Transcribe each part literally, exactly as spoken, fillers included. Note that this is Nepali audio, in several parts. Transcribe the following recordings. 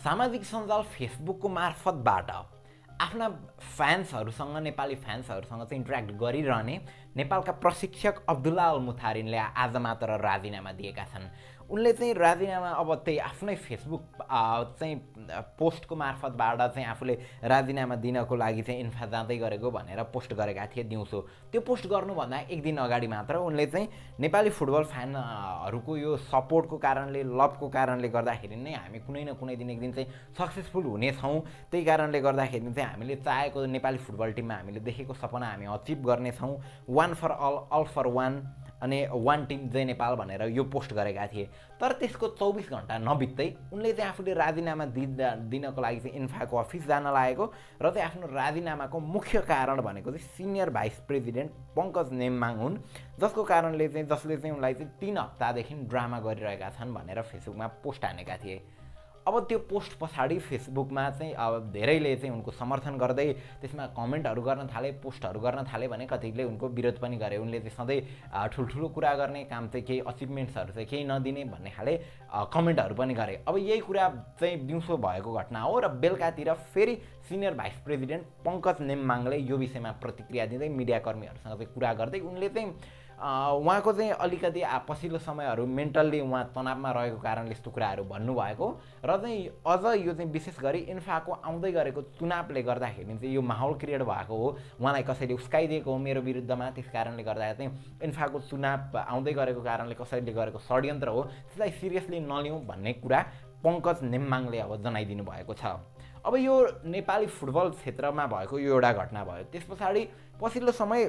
सामाजिक सञ्जाल फेसबुकको मार्फतबाट आफ्ना फ्यान्सहरूसँग नेपाली फ्यान्सहरूसँग चाहिँ इन्टरेक्ट गरिरहने नेपालका प्रशिक्षक अब्दुल्ला अल मुथारिनले आज मात्र राजीनामा दिएका छन्। उनले चाहिँ राजीनामा अब त्यही आफ्नै फेसबुक चाहिँ पोस्टको मार्फतबाट चाहिँ आफूले राजीनामा दिनको लागि चाहिँ इन्फा जाँदै गरेको भनेर पोस्ट गरेका थिए दिउँसो। त्यो पोस्ट गर्नुभन्दा एक दिन अगाडि मात्र उनले चाहिँ नेपाली फुटबल फ्यानहरूको यो सपोर्टको कारणले लभको कारणले गर्दाखेरि नै हामी कुनै न कुनै दिन एक दिन चाहिँ सक्सेसफुल हुनेछौँ, त्यही कारणले गर्दाखेरि चाहिँ हामीले चाहेको नेपाली फुटबल टिममा हामीले देखेको सपना हामी अचिभ गर्नेछौँ, one for all all for one अनि वान टिम जय नेपाल भनेर यो पोस्ट गरेका थिए। तर त्यसको चौबिस घन्टा नबित्दै उनले चाहिँ आफूले राजीनामा दिँदा दिनको लागि चाहिँ इन्फाको अफिस जान लागेको र चाहिँ आफ्नो राजीनामाको मुख्य कारण भनेको चाहिँ senior vice president Pankaj Nemmang हुन्, जसको कारणले चाहिँ जसले चाहिँ उनलाई चाहिँ तीन हप्तादेखि ड्रामा गरिरहेका छन् भनेर फेसबुकमा पोस्ट हानेका थिए। अब त्यो पोस्ट पछाडि फेसबुकमा चाहिँ अब धेरैले चाहिँ उनको समर्थन गर्दै त्यसमा कमेन्टहरू गर्न थाले, पोस्टहरू गर्न थाले भने कतिले उनको विरोध पनि गरे। उनले चाहिँ सधैँ ठुल्ठुलो कुरा गर्ने काम चाहिँ केही अचिभमेन्ट्सहरू चाहिँ केही नदिने भन्ने खाले कमेन्टहरू पनि गरे। अब यही कुरा चाहिँ दिउँसो भएको घटना हो र बेलुकातिर फेरि सिनियर भाइस प्रेसिडेन्ट पङ्कज नेम्माङले यो विषयमा प्रतिक्रिया दिँदै मिडियाकर्मीहरूसँग चाहिँ कुरा गर्दै उनले चाहिँ उहाँको चाहिँ अलिकति पछिल्लो समयहरू मेन्टल्ली उहाँ तनावमा रहेको कारणले यस्तो कुराहरू भन्नुभएको र चाहिँ अझ यो चाहिँ विशेष गरी इन्फाको आउँदै गरेको चुनावले गर्दाखेरि चाहिँ यो माहौल क्रिएट भएको हो, उहाँलाई कसैले उस्काइदिएको हो मेरो विरुद्धमा, त्यस कारणले गर्दा चाहिँ इन्फाको चुनाव आउँदै गरेको कारणले कसैले गरेको षड्यन्त्र हो, त्यसलाई सिरियसली नलिउँ भन्ने कुरा पङ्कज नेम्माङले अब जनाइदिनु भएको छ। अब यो नेपाली फुटबल क्षेत्रमा भएको यो एउटा घटना भयो। त्यस पछाडि पछिल्लो समय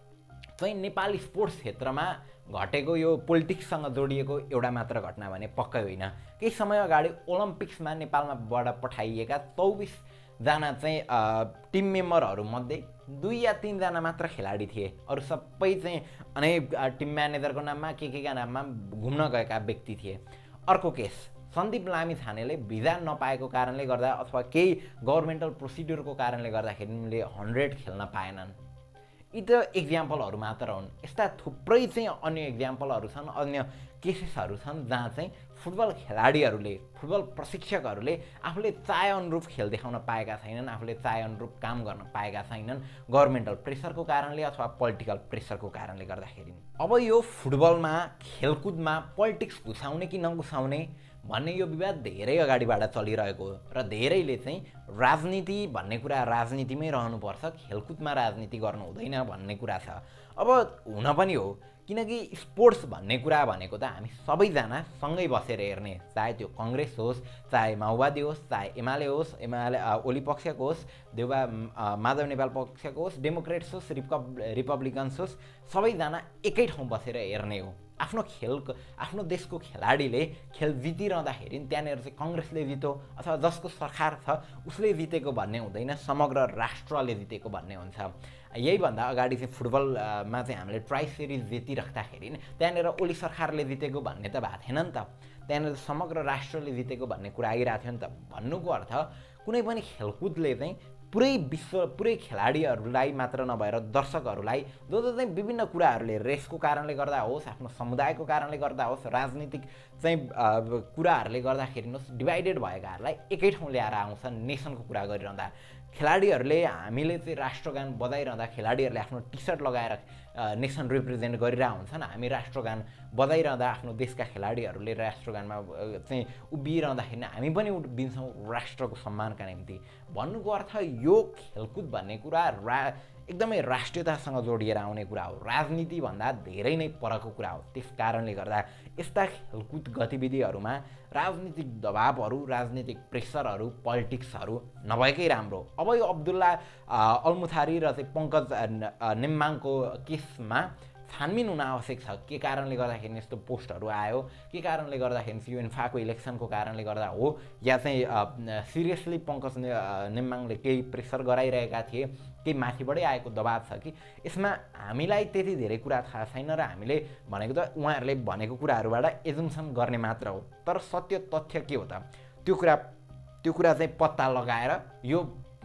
चाहिँ नेपाली स्पोर्ट्स क्षेत्रमा घटेको यो पोलिटिक्ससँग जोडिएको एउटा मात्र घटना भने पक्कै होइन। केही समय अगाडि ओलम्पिक्समा नेपालमाबाट पठाइएका चौबिसजना चाहिँ टिम मेम्बरहरूमध्ये दुई या तिनजना मात्र खेलाडी थिए, अरू सबै चाहिँ अनेक टिम म्यानेजरको नाममा के केका नाममा घुम्न गएका व्यक्ति थिए। अर्को केस सन्दीप लामिछानेले भिजा नपाएको कारणले गर्दा अथवा केही गभर्मेन्टल प्रोसिड्युरको कारणले गर्दाखेरि उनले हन्ड्रेड खेल्न पाएनन्। यी त इक्जाम्पलहरू मात्र हुन्। यस्ता थुप्रै चाहिँ अन्य इक्जाम्पलहरू छन्, अन्य केसेसहरू छन् जहाँ चाहिँ फुटबल खेलाडीहरूले फुटबल प्रशिक्षकहरूले आफूले चाहे अनुरूप खेल देखाउन पाएका छैनन्, आफूले चाहे अनुरूप काम गर्न पाएका छैनन् गभर्मेन्टल प्रेसरको कारणले अथवा पोलिटिकल प्रेसरको कारणले गर्दाखेरि। अब यो फुटबलमा खेलकुदमा पोलिटिक्स घुसाउने कि नघुसाउने भन्ने यो विवाद धेरै अगाडिबाट चलिरहेको हो र धेरैले चाहिँ राजनीति भन्ने कुरा राजनीतिमै रहनुपर्छ, खेलकुदमा राजनीति गर्नु हुँदैन भन्ने कुरा छ। अब हुन पनि हो, किनकि स्पोर्ट्स भन्ने कुरा भनेको त हामी सबैजना सँगै बसेर हेर्ने, चाहे त्यो कङ्ग्रेस होस्, चाहे माओवादी होस्, चाहे एमाले होस्, एमाले ओली पक्षको होस्, देउबा माधव नेपाल पक्षको होस्, डेमोक्रेट्स होस्, रिपब रिपब्लिकन्स होस्, सबैजना एकै ठाउँ बसेर हेर्ने हो। आफ्नो खेल आफ्नो देशको खेलाडीले खेल जितिरहँदाखेरि त्यहाँनिर चाहिँ कङ्ग्रेसले जित्यो अथवा जसको सरकार छ उसले जितेको भन्ने हुँदैन, समग्र राष्ट्रले जितेको भन्ने हुन्छ। यही भन्दा अगाडि चाहिँ फुटबलमा चाहिँ हामीले ट्राई सिरिज जितिराख्दाखेरि त्यहाँनिर ओली सरकारले जितेको भन्ने त भएको थिएन नि त, त्यहाँनिर समग्र राष्ट्रले जितेको भन्ने कुरा आइरहेको थियो नि त। भन्नुको अर्थ कुनै पनि खेलकुदले चाहिँ पुरै विश्व पुरै खेलाडीहरूलाई मात्र नभएर दर्शकहरूलाई जो जो चाहिँ विभिन्न कुराहरूले रेसको कारणले गर्दा होस्, आफ्नो समुदायको कारणले गर्दा होस्, राजनीतिक चाहिँ कुराहरूले गर्दाखेरि होस्, डिभाइडेड भएकाहरूलाई एकै ठाउँ ल्याएर आउँछ। नेसनको कुरा गरिरहँदा खेलाडीहरूले हामीले चाहिँ राष्ट्रगान बजाइरहँदा खेलाडीहरूले आफ्नो टी सर्ट लगाएर नेसन रिप्रेजेन्ट गरिरहेको हुन्छन्, हामी राष्ट्रगान बजाइरहँदा आफ्नो देशका खेलाडीहरूले राष्ट्रगानमा चाहिँ उभिरहँदाखेरि हामी पनि उभिन्छौँ राष्ट्रको सम्मानका निम्ति। भन्नुको अर्थ यो खेलकुद भन्ने कुरा रा एकदमै राष्ट्रियतासँग जोडिएर आउने कुरा हो, राजनीतिभन्दा धेरै नै परको कुरा हो। त्यस कारणले गर्दा यस्ता खेलकुद गतिविधिहरूमा राजनीतिक दबावहरू, राजनीतिक प्रेसरहरू, पोलिटिक्सहरू नभएकै राम्रो। अब यो अब्दुल्ला अल मुथारी र चाहिँ पङ्कज नेम्माङको केसमा छानबिन हुन आवश्यक छ। के कारणले गर्दाखेरि यस्तो पोस्टहरू आयो, के कारणले गर्दाखेरि यो इन्फाको इलेक्सनको कारणले गर्दा हो, या चाहिँ सिरियसली पङ्कज नेम्माङले केही प्रेसर गराइरहेका थिए, केही माथिबाटै आएको दबाब छ कि, यसमा हामीलाई त्यति धेरै कुरा थाहा छैन र हामीले भनेको त उहाँहरूले भनेको कुराहरूबाट एजुम्सन गर्ने मात्र हो। तर सत्य तथ्य के हो त, त्यो कुरा त्यो कुरा चाहिँ पत्ता लगाएर यो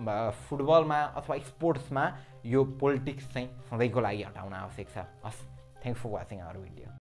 फुटबलमा अथवा स्पोर्ट्समा यो पोलिटिक्स चाहिँ सधैँको लागि हटाउन आवश्यक छ। हस्, thanks for watching our video.